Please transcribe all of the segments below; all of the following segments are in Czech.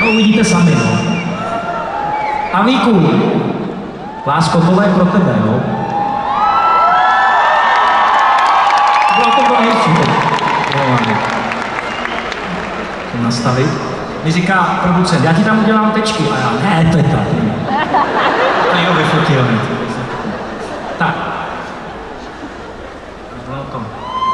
No uvidíte sami, no. A Víku, lásko, tohle je pro tebe, jo? Bylo to nejistý, to nastavit. Mi říká producent, já ti tam udělám tečky. A já, ne, to je tady. To jo, vyfotil. Tak. No to.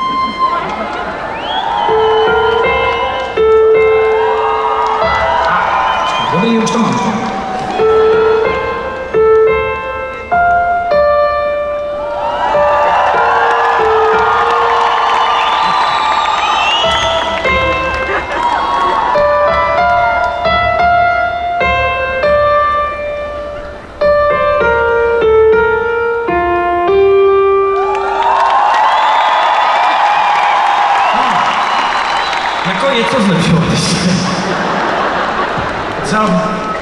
Dobrý, už to mám. Jako je co zlepšovat ještě. Třeba...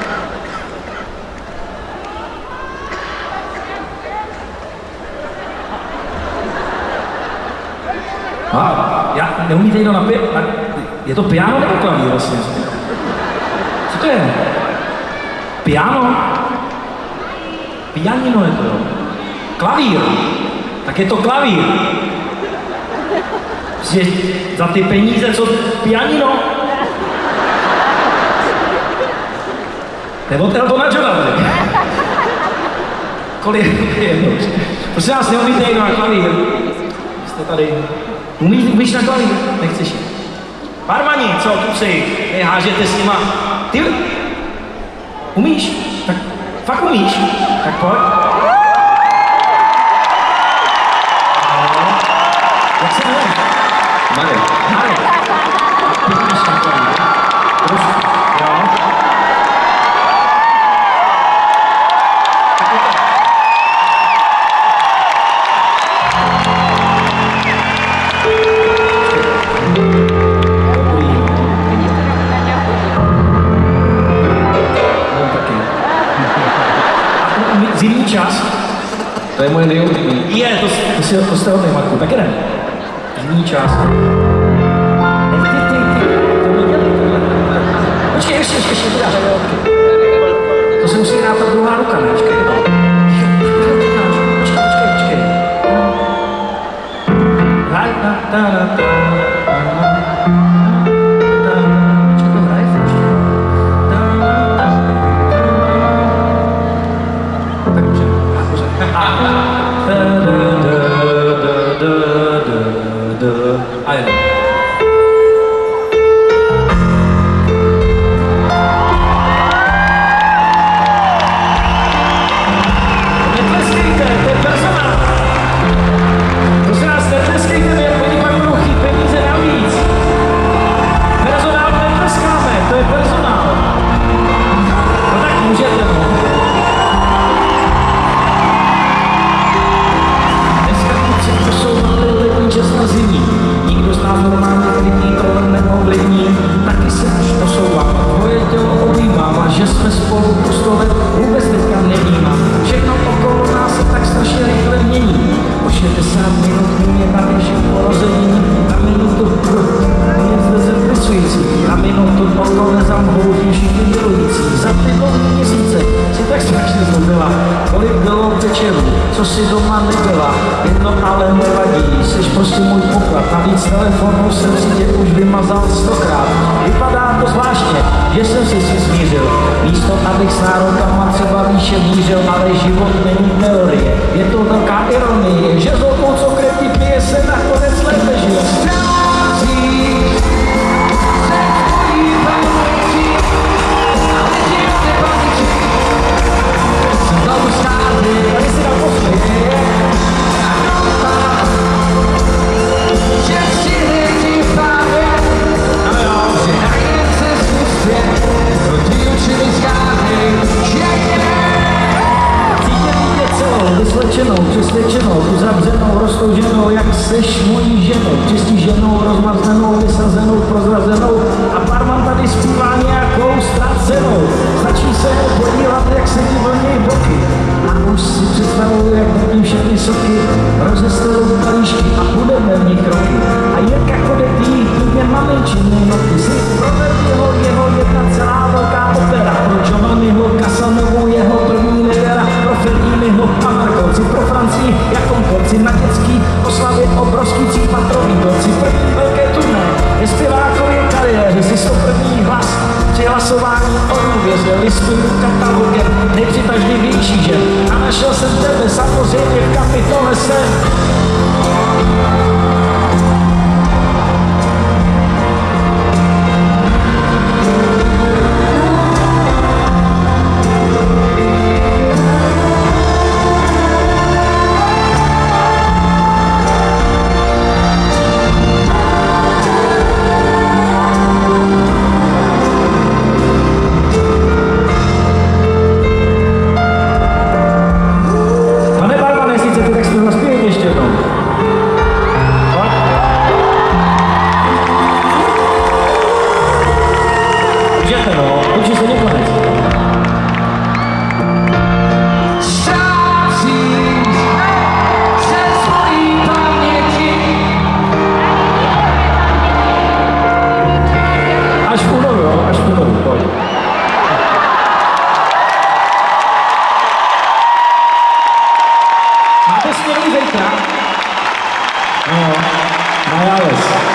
Já neumíte jít napět? Je to piano nebo klavír vlastně? Co to je? Piano? Pianino je to, jo. Klavír. Tak je to klavír. Za ty peníze, co pianino? Nebo to na Johna, kolik je to? Prosím vás, neumíte jít na klavír. Jste tady. Umíš na klavír? Nechceš jít. Barmani, co, tu si, hážete s nima. Ty umíš? Tak fakt umíš? Tak pojď. Jak se jmenuje? Marek. Marek. Umíš na klavír? Trošku, jo. Zimní čas. To je moje nejoblíbenější. Je, to jste hodnej, Marku. Tak jdem. Zimní čas. Počkej, ještě, teda. To se musí hrát ta druhá ruka, ne? Počkej, no. Počkej. A jdem. Netleskejte, to je personál. Prosím vás, netleskejte, mě oni pak budou chtít peníze navíc. Personál netleskáme, to je personál. No tak můžete, no. Dneska kluci, to jsou letní čas na zimní. Nikdo z nás normálně klidný problém neovlivní. Taky se až posouvám, tvoje tělo objímám a že jsme spolu po stole vůbec teďka nevnímám. Všechno okolo nás se tak strašně rychle mění. O 60 minut mě navěší porození. Na minutu mě zde zepisující. Na minutu okolo nezamhouří všichni milující. Za ty dlouhé měsíce si tak strašně zlobila. Kolik bylo večerů, co si doma nebyla. Jedno ale nevadí, jsi prostě můj poklad. Navíc telefonu jsem si tě už vymazal 100krát. Vypadá to zvláštně, že jsem si smířil. Místo, abych s nárokama třeba výše mířil, ale život není teorie. Je to velká ironie, že zlobou, co kreti pije, se nakonec lépe žije. Vyslečenou, přesvědčenou, uzavřenou, roztouženou, jak seš mojí ženou, čistí ženou, rozmazlenou, vysazenou, prozrazenou a barman tady zpívá nějakou ztracenou. Stačí se podívat, jak se ti vlnějí boky a už si představuju, jak vidím všechny soky, rozestelou kalíšky a budeme v nich roky. A Jirka Chodetý, klidně maminčiny noty, si provedl jeho jedna celá velká hlasování o důvěře, listuju katalogem nejpřitažlivější žen. A našel jsem tebe samozřejmě v kapitole sen. Máte směrný zítra? No, najales.